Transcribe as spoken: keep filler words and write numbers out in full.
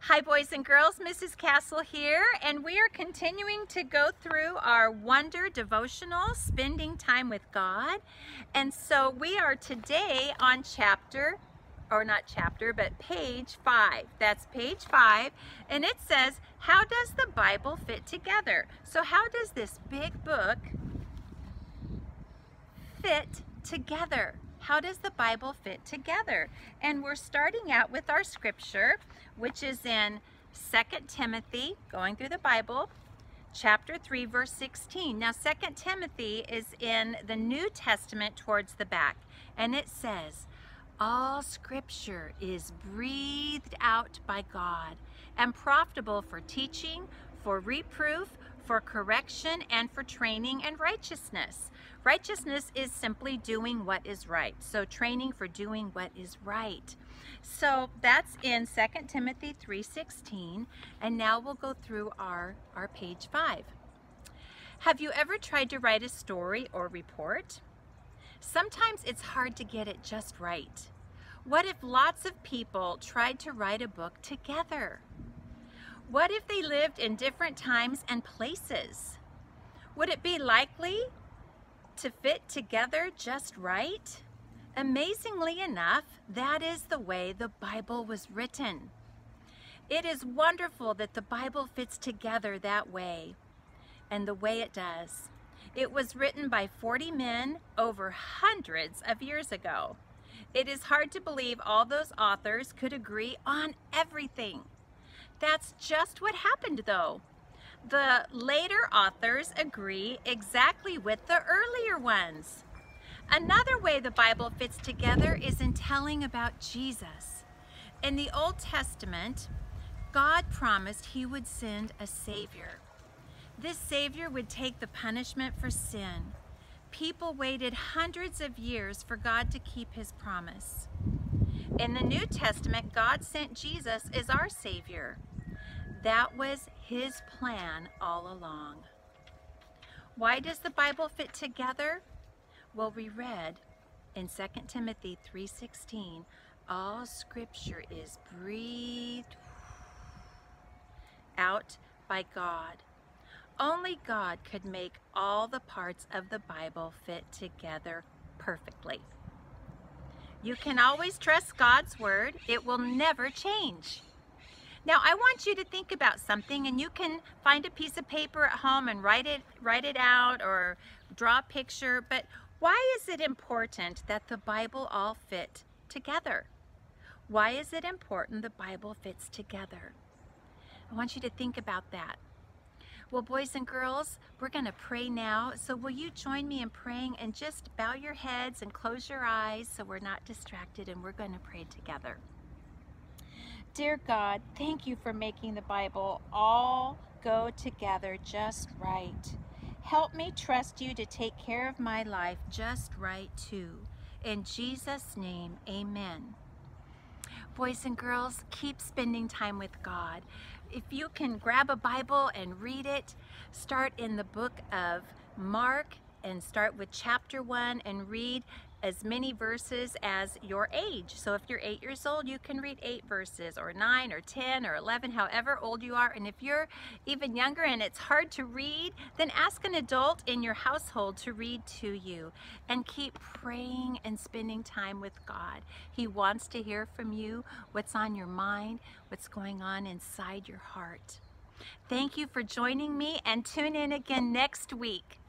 Hi boys and girls, Missus Castle here, and we are continuing to go through our Wonder Devotional, Spending Time with God. And so we are today on chapter, or not chapter, but page five. That's page five, and it says, how does the Bible fit together? So how does this big book fit together? How does the Bible fit together? And we're starting out with our scripture, which is in Second Timothy, going through the Bible, chapter three, verse sixteen. Now, Second Timothy is in the New Testament towards the back, and it says, all scripture is breathed out by God and profitable for teaching, for reproof, for correction, and for training in righteousness. Righteousness is simply doing what is right. So training for doing what is right. So that's in Second Timothy three sixteen. And now we'll go through our, our page five. Have you ever tried to write a story or report? Sometimes it's hard to get it just right. What if lots of people tried to write a book together? What if they lived in different times and places? Would it be likely to fit together just right? Amazingly enough, that is the way the Bible was written. It is wonderful that the Bible fits together that way, and the way it does. It was written by forty men over hundreds of years ago. It is hard to believe all those authors could agree on everything. That's just what happened though. The later authors agree exactly with the earlier ones. Another way the Bible fits together is in telling about Jesus. In the Old Testament, God promised He would send a Savior. This Savior would take the punishment for sin. People waited hundreds of years for God to keep His promise. In the New Testament, God sent Jesus as our Savior. That was His plan all along. Why does the Bible fit together? Well, we read in Second Timothy three sixteen, all scripture is breathed out by God. Only God could make all the parts of the Bible fit together perfectly. You can always trust God's word. It will never change. Now, I want you to think about something, and you can find a piece of paper at home and write it, write it out or draw a picture, but why is it important that the Bible all fit together? Why is it important the Bible fits together? I want you to think about that. Well, boys and girls, we're going to pray now. So will you join me in praying, and just bow your heads and close your eyes so we're not distracted, and we're going to pray together. Dear God, thank you for making the Bible all go together just right. Help me trust you to take care of my life just right too. In Jesus' name, amen. Boys and girls, keep spending time with God. If you can grab a Bible and read it, start in the book of Mark and start with chapter one and read as many verses as your age. So if you're eight years old, you can read eight verses, or nine, or ten, or eleven, however old you are. And if you're even younger and it's hard to read, then ask an adult in your household to read to you. And keep praying and spending time with God. He wants to hear from you what's on your mind, what's going on inside your heart. Thank you for joining me, and tune in again next week.